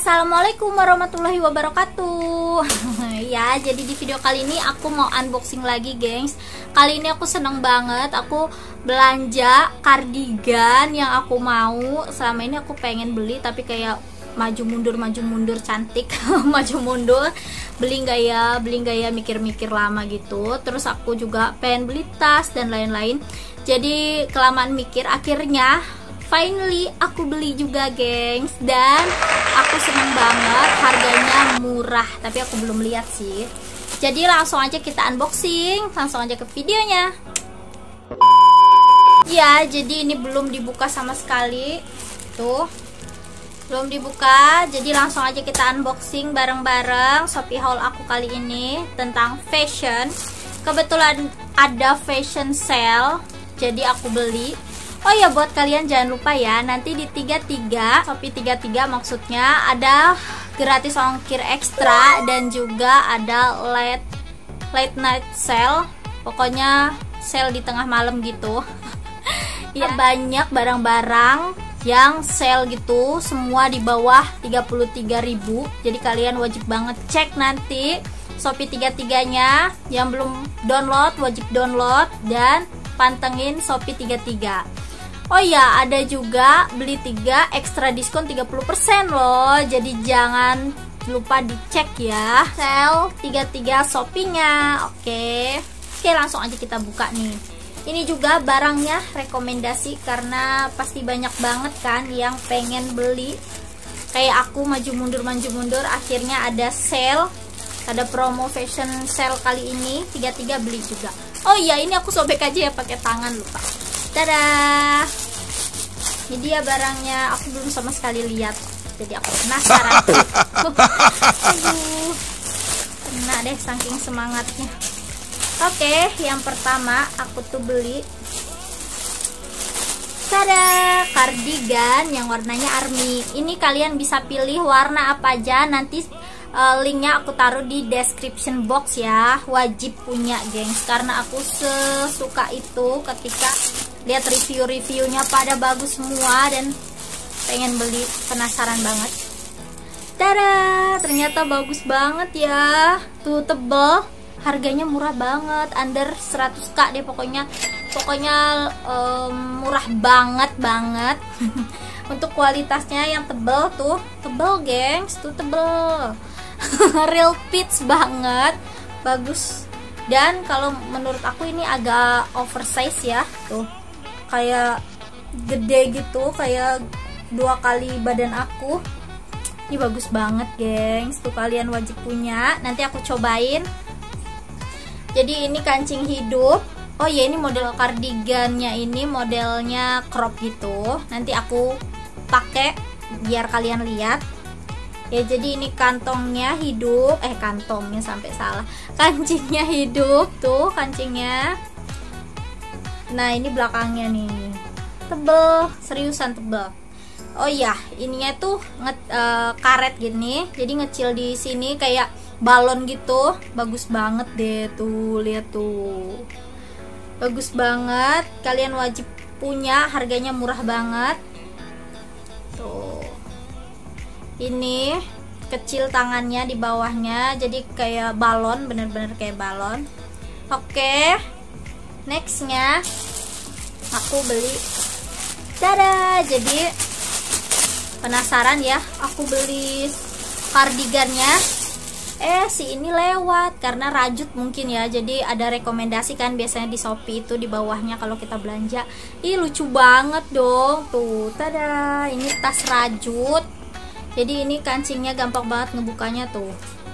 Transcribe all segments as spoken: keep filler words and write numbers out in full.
Assalamualaikum warahmatullahi wabarakatuh. Ya, jadi di video kali ini aku mau unboxing lagi, gengs. Kali ini aku seneng banget. Aku belanja kardigan yang aku mau. Selama ini aku pengen beli tapi kayak maju mundur maju mundur cantik. Maju mundur, beli nggak ya, beli nggak ya, mikir-mikir lama gitu. Terus aku juga pengen beli tas dan lain-lain. Jadi kelamaan mikir, akhirnya finally aku beli juga, gengs. Dan aku seneng banget, harganya murah. Tapi aku belum lihat sih. Jadi langsung aja kita unboxing, langsung aja ke videonya. Ya, jadi ini belum dibuka sama sekali. Tuh, belum dibuka. Jadi langsung aja kita unboxing bareng-bareng Shopee haul aku kali ini tentang fashion. Kebetulan ada fashion sale, jadi aku beli. Oh ya, buat kalian jangan lupa ya, nanti di tiga puluh tiga, Shopee tiga puluh tiga maksudnya, ada gratis ongkir ekstra dan juga ada late late night sale. Pokoknya sale di tengah malam gitu. Ya, banyak barang-barang yang sale gitu, semua di bawah tiga puluh tiga ribu. Jadi kalian wajib banget cek nanti Shopee tiga puluh tiga-nya. Yang belum download wajib download dan pantengin Shopee tiga puluh tiga. Oh ya, ada juga beli tiga ekstra diskon tiga puluh persen loh. Jadi jangan lupa dicek ya. Sale tiga puluh tiga Shopee-nya. Oke. Oke, langsung aja kita buka nih. Ini juga barangnya rekomendasi karena pasti banyak banget kan yang pengen beli. Kayak aku maju mundur maju mundur, akhirnya ada sale. Ada promo fashion sale kali ini, tiga puluh tiga beli juga. Oh iya, ini aku sobek aja ya pakai tangan, lupa. Dadah. Ini dia barangnya, aku belum sama sekali lihat. Jadi aku penasaran. Aduh. Kena deh saking semangatnya. Oke, yang pertama aku tuh beli tada, kardigan yang warnanya army. Ini kalian bisa pilih warna apa aja, nanti uh, linknya aku taruh di description box ya. Wajib punya, gengs, karena aku sesuka itu ketika lihat review-reviewnya pada bagus semua dan pengen beli, penasaran banget. Tada, ternyata bagus banget ya. Tuh, tebel, harganya murah banget, under seratus ribu deh pokoknya. Pokoknya um, murah banget banget. Untuk kualitasnya yang tebel tuh, tebel, gengs, tuh tebel. Real pitch banget, bagus. Dan kalau menurut aku ini agak oversize ya, tuh kayak gede gitu, kayak dua kali badan aku. Ini bagus banget, gengs, tuh kalian wajib punya. Nanti aku cobain. Jadi ini kancing hidup. Oh ya, ini model kardigannya, ini modelnya crop gitu. Nanti aku pakai biar kalian lihat. Ya, jadi ini kantongnya hidup, eh kantongnya sampai salah. Kancingnya hidup tuh, kancingnya. Nah, ini belakangnya nih. Tebel, seriusan tebel. Oh iya, ininya tuh nge, uh, karet gini. Jadi ngecil di sini kayak balon gitu. Bagus banget deh tuh, lihat tuh. Bagus banget. Kalian wajib punya, harganya murah banget. Tuh. Ini kecil tangannya di bawahnya, jadi kayak balon, bener-bener kayak balon. Oke, nextnya aku beli tada. Jadi penasaran ya, aku beli kardigannya. Eh, si ini lewat karena rajut mungkin ya. Jadi ada rekomendasi kan biasanya di Shopee itu di bawahnya kalau kita belanja. Ih, lucu banget dong. Tuh, tada. Ini tas rajut. Jadi ini kancingnya gampang banget ngebukanya tuh.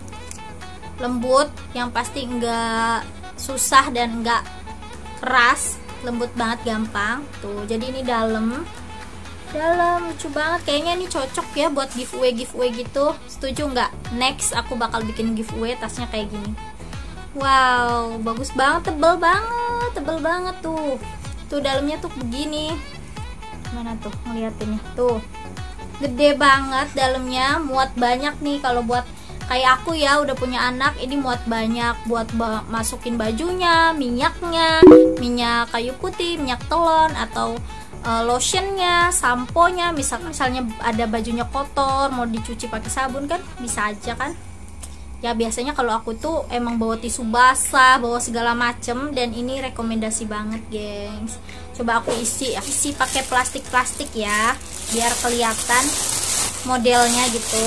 Lembut, yang pasti enggak susah dan enggak keras. Lembut banget, gampang. Tuh, jadi ini dalam. Dalam, lucu banget. Kayaknya ini cocok ya buat giveaway-giveaway gitu. Setuju nggak? Next, aku bakal bikin giveaway tasnya kayak gini. Wow, bagus banget, tebel banget. Tebel banget tuh. Tuh, dalamnya tuh begini. Mana tuh ngeliatinnya? Tuh. Gede banget dalamnya, muat banyak nih. Kalau buat kayak aku ya, udah punya anak, ini muat banyak buat ba masukin bajunya, minyaknya, minyak kayu putih, minyak telon, atau uh, lotionnya, sampo-nya, misal misalnya ada bajunya kotor mau dicuci pakai sabun kan bisa aja kan. Ya biasanya kalau aku tuh emang bawa tisu basah, bawa segala macem, dan ini rekomendasi banget gengs. Coba aku isi isi pakai plastik-plastik ya biar kelihatan modelnya gitu.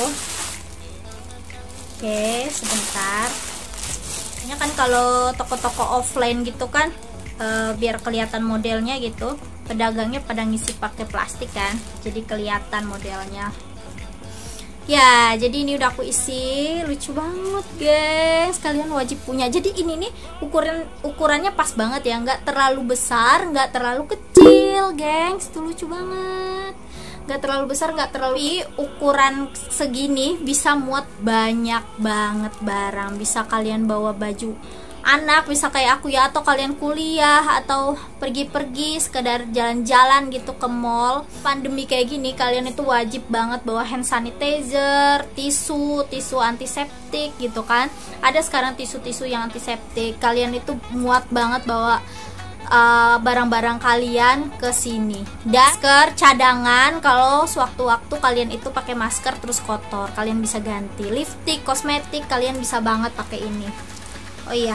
Oke, sebentar. Kayaknya kan kalau toko-toko offline gitu kan e, biar kelihatan modelnya gitu, pedagangnya pada ngisi pakai plastik kan, jadi kelihatan modelnya. Ya, jadi ini udah aku isi, lucu banget guys, kalian wajib punya. Jadi ini nih ukuran ukurannya pas banget ya, nggak terlalu besar, nggak terlalu kecil, gengs, tuh lucu banget. Nggak terlalu besar, nggak terlalu, ukuran segini bisa muat banyak banget barang. Bisa kalian bawa baju anak, bisa kayak aku ya, atau kalian kuliah atau pergi-pergi sekedar jalan-jalan gitu ke mall. Pandemi kayak gini kalian itu wajib banget bawa hand sanitizer, tisu, tisu antiseptik gitu kan. Ada sekarang tisu-tisu yang antiseptik. Kalian itu muat banget bawa barang-barang uh, kalian ke sini. Dan masker cadangan kalau sewaktu-waktu kalian itu pakai masker terus kotor, kalian bisa ganti. Lipstick, kosmetik kalian bisa banget pakai ini. Oh iya,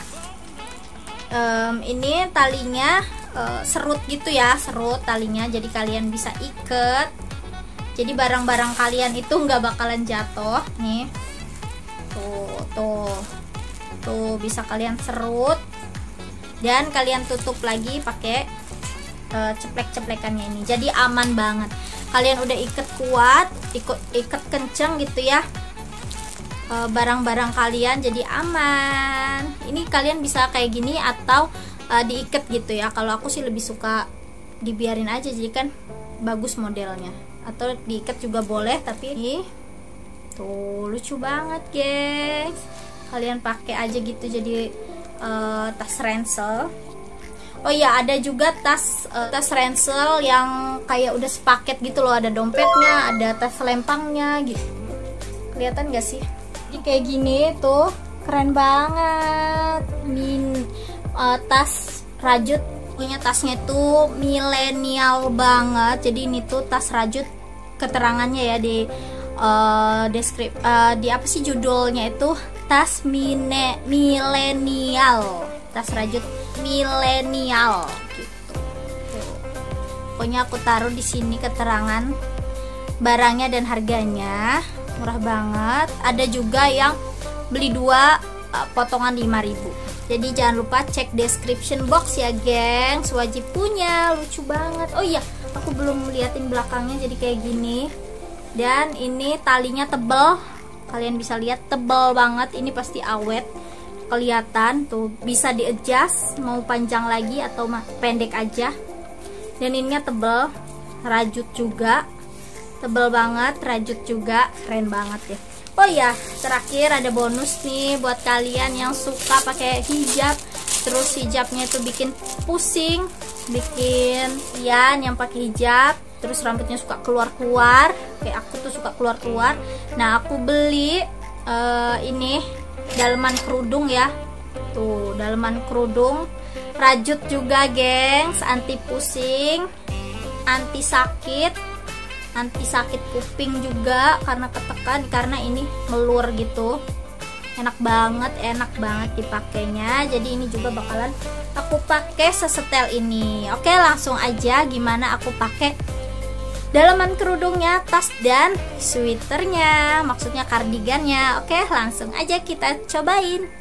um, ini talinya uh, serut gitu ya, serut talinya, jadi kalian bisa ikat. Jadi barang-barang kalian itu nggak bakalan jatuh nih. Tuh, tuh, tuh bisa kalian serut dan kalian tutup lagi pakai uh, ceplek-ceplekannya ini. Jadi aman banget. Kalian udah ikat kuat, ikut ikat kenceng gitu ya. Barang-barang kalian jadi aman. Ini kalian bisa kayak gini atau uh, diikat gitu ya. Kalau aku sih lebih suka dibiarin aja, jadi kan bagus modelnya. Atau diikat juga boleh, tapi ini tuh lucu banget guys. Kalian pakai aja gitu jadi uh, tas ransel. Oh iya, ada juga tas uh, tas ransel yang kayak udah sepaket gitu loh. Ada dompetnya, ada tas lempangnya gitu. Kelihatan gak sih? Jadi kayak gini tuh keren banget. Min uh, tas rajut, punya tasnya tuh milenial banget. Jadi ini tuh tas rajut, keterangannya ya di uh, deskrip uh, di apa sih judulnya itu, tas mine milenial, tas rajut milenial gitu. Tuh. Pokoknya aku taruh di sini keterangan barangnya dan harganya. Murah banget. Ada juga yang beli dua uh, potongan lima ribu. Jadi jangan lupa cek description box ya gengs, wajib punya. Lucu banget. Oh iya, aku belum liatin belakangnya, jadi kayak gini. Dan ini talinya tebel, kalian bisa lihat tebel banget. Ini pasti awet, kelihatan tuh. Bisa di adjust mau panjang lagi atau pendek aja. Dan ininya tebel, rajut juga, tebel banget, rajut juga, keren banget ya. Oh ya, terakhir ada bonus nih buat kalian yang suka pakai hijab, terus hijabnya itu bikin pusing, bikin Ian yang pakai hijab, terus rambutnya suka keluar-keluar, kayak aku tuh suka keluar-keluar. Nah, aku beli uh, ini daleman kerudung ya, tuh daleman kerudung, rajut juga gengs, anti pusing, anti sakit, anti sakit kuping juga karena ketekan, karena ini melur gitu. Enak banget, enak banget dipakainya. Jadi ini juga bakalan aku pakai sesetel ini. Oke, langsung aja gimana aku pakai daleman kerudungnya, tas dan sweaternya, maksudnya kardigannya. Oke, langsung aja kita cobain.